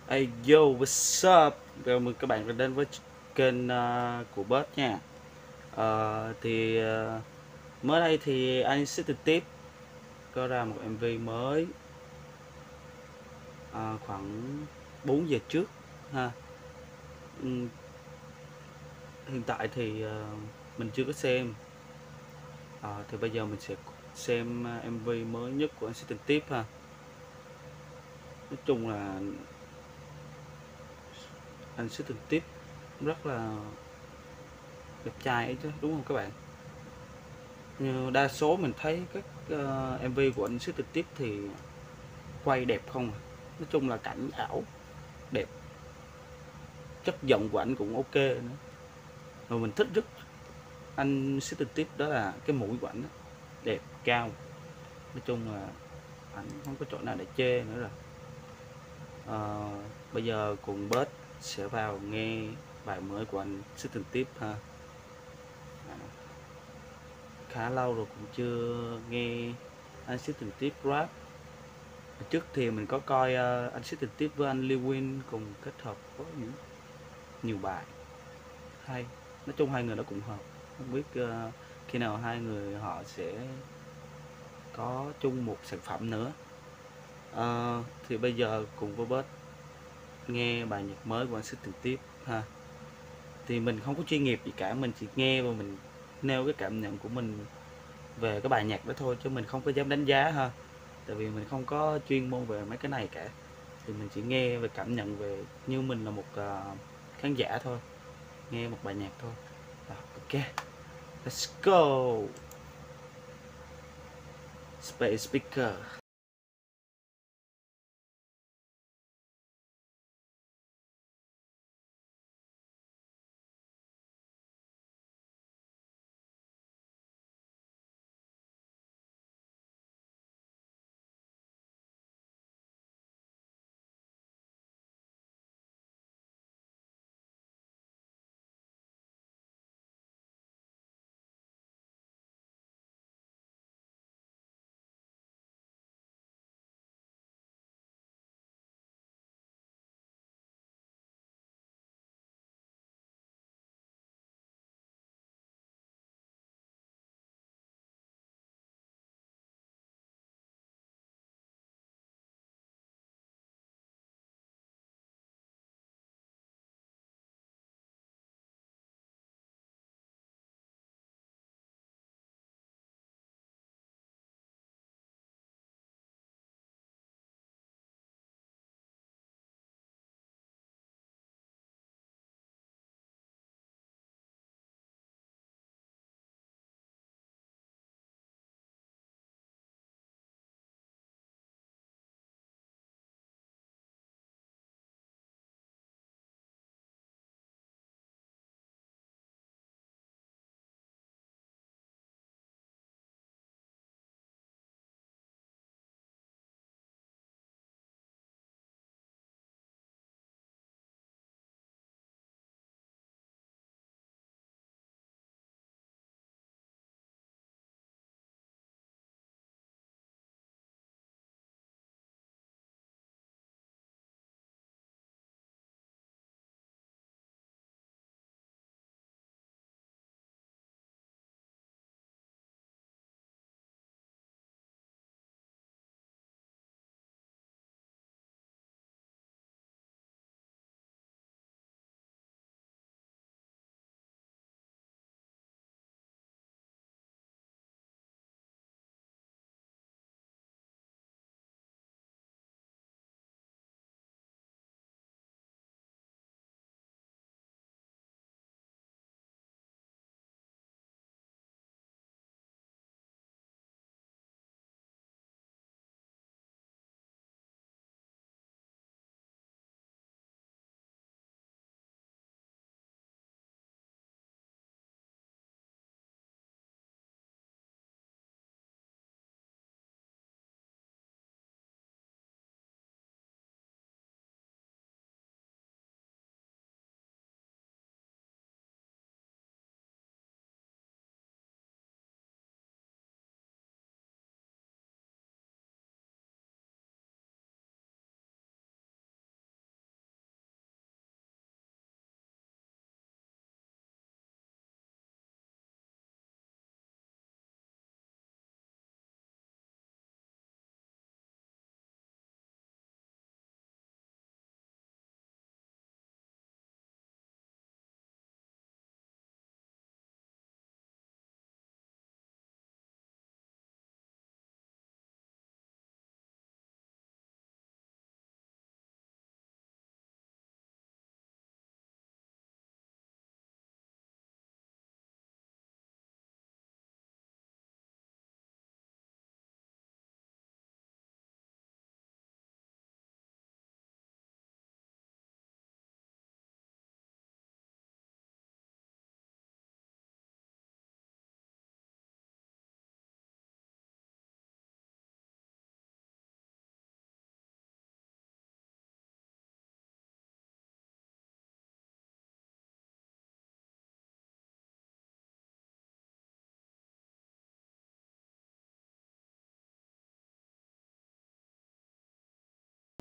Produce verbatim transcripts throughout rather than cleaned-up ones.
Hey yo, what's up? Chào mừng các bạn đã đến với kênh ờ, của Bớt nha. Ờ, thì ờ, mới đây thì anh City tiếp có ra một em vê mới ờ, khoảng bốn giờ trước ha. Ừm, Hiện tại thì ờ, mình chưa có xem. Ờ, thì bây giờ mình sẽ xem ờ, em vê mới nhất của anh City tiếp ha. Nói chung là anh City tiếp rất là đẹp trai ấy chứ, đúng không các bạn? Như đa số mình thấy các ờ, em vê của anh City tiếp thì quay đẹp không à. Nói chung là cảnh ảo đẹp, chất giọng của anh cũng ok nữa. Rồi mình thích rất anh City tiếp đó là cái mũi của ảnh đó, đẹp cao. Nói chung là ảnh không có chỗ nào để chê nữa rồi. Ờ, Bây giờ cùng bớt sẽ vào nghe bài mới của anh City tiếp ha. À, khá lâu rồi cũng chưa nghe anh City tiếp rap. Trước thì mình có coi uh, anh City tiếp với anh Lewin cùng kết hợp có những nhiều bài hay. Nói chung hai người đó cũng hợp. Không biết ờ, khi nào hai người họ sẽ có chung một sản phẩm nữa. Ờ, thì bây giờ cùng với bớt nghe bài nhạc mới của anh Xích Tình Tiếp ha. Thì mình không có chuyên nghiệp gì cả, mình chỉ nghe và mình nêu cái cảm nhận của mình về cái bài nhạc đó thôi, chứ mình không có dám đánh giá ha. Tại vì mình không có chuyên môn về mấy cái này cả. Thì mình chỉ nghe về cảm nhận về như mình là một ờ, khán giả thôi, nghe một bài nhạc thôi. Rồi, ok, let's go. Space Speaker.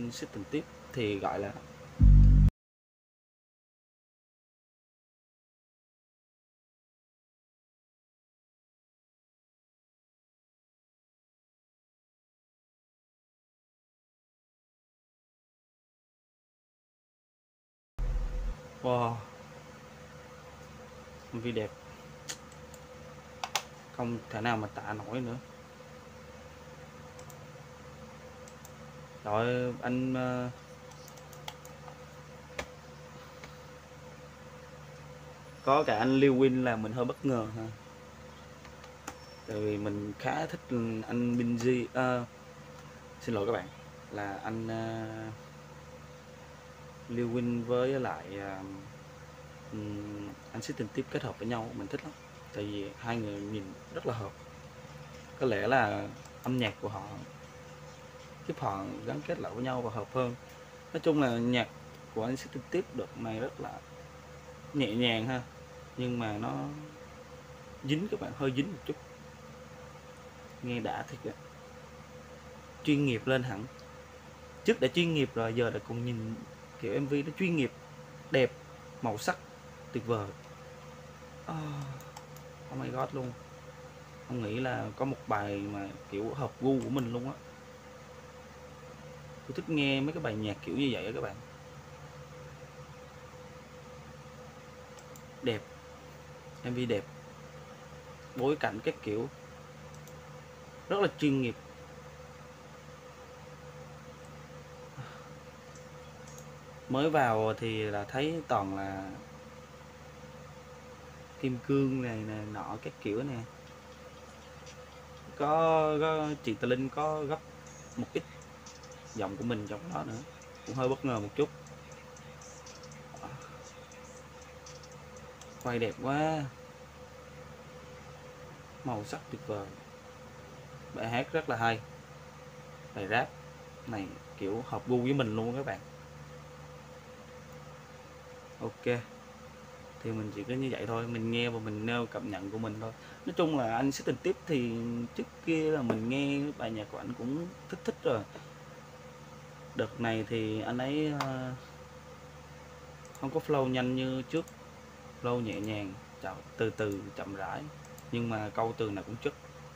anh System Tip thì gọi là wow, em vê đẹp không thể nào mà tả nổi nữa. Rồi anh uh, có cả anh Liêu Win là mình hơi bất ngờ ha, tại vì mình khá thích anh Binz, uh, xin lỗi các bạn, là anh uh, Liêu Win với lại uh, um, anh System Tip kết hợp với nhau mình thích lắm, tại vì hai người nhìn rất là hợp. Có lẽ là âm nhạc của họ giúp họ gắn kết lại với nhau và hợp hơn. Nói chung là nhạc của anh System Tip đợt này rất là nhẹ nhàng ha, nhưng mà nó dính, các bạn, hơi dính một chút, nghe đã thiệt á, chuyên nghiệp lên hẳn. Trước đã chuyên nghiệp rồi, giờ đã còn nhìn kiểu em vê nó chuyên nghiệp, đẹp, màu sắc tuyệt vời. Oh, oh my god luôn, không nghĩ là có một bài mà kiểu hợp gu của mình luôn á. Tôi thích nghe mấy cái bài nhạc kiểu như vậy á các bạn. Đẹp, em vê đẹp, bối cảnh các kiểu rất là chuyên nghiệp. Mới vào thì là thấy toàn là kim cương này nè nọ các kiểu nè, có, có chị Tà Linh có gấp một ít giọng của mình trong đó nữa, cũng hơi bất ngờ một chút. Quay đẹp quá, màu sắc tuyệt vời, bài hát rất là hay, bài rap này kiểu hợp gu với mình luôn các bạn. Ok, thì mình chỉ có như vậy thôi, mình nghe và mình nêu cảm nhận của mình thôi. Nói chung là anh System Tip thì trước kia là mình nghe bài nhạc của anh cũng thích thích rồi. Đợt này thì anh ấy uh, không có flow nhanh như trước, flow nhẹ nhàng, chậm, từ từ chậm rãi, nhưng mà câu từ nào cũng chất,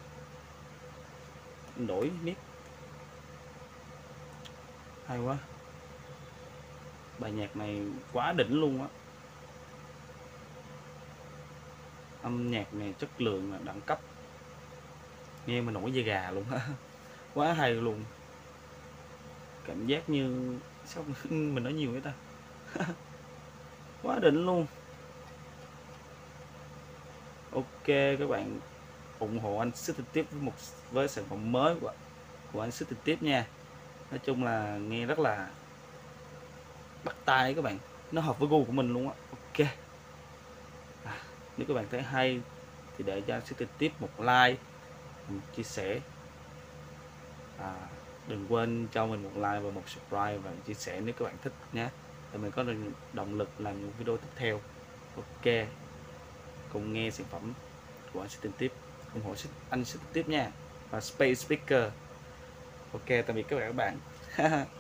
đổi miết, hay quá. Bài nhạc này quá đỉnh luôn á, âm nhạc này chất lượng là đẳng cấp, nghe mà nổi da gà luôn á. Quá hay luôn, cảm giác như sao mình nói nhiều vậy ta. Quá đỉnh luôn. Ok, các bạn ủng hộ anh System Tip với một với sản phẩm mới của, của anh System Tip nha. Nói chung là nghe rất là bắt tai các bạn, nó hợp với gu của mình luôn á. Ok, à, nếu các bạn thấy hay thì để cho anh System Tip một like, một chia sẻ, à, đừng quên cho mình một like và một subscribe và chia sẻ nếu các bạn thích nhé, để mình có động lực làm những video tiếp theo. Ok, cùng nghe sản phẩm của anh System Tip, ủng hộ anh System Tip nha, và Space Speaker. Ok, tạm biệt các bạn các bạn.